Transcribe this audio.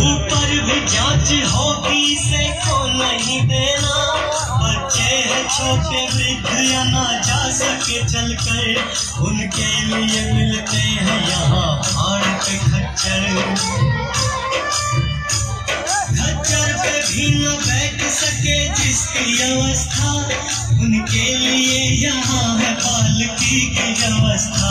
ऊपर भी जांच होगी से को नहीं देना। बच्चे हैं छोटे वृद्ध या ना जा सके चलकर, उनके लिए मिलते हैं यहाँ पहाड़ पे खच्चर। खच्चर पे भी न बैठ सके जिसकी अवस्था, उनके लिए यहाँ है पालकी की व्यवस्था।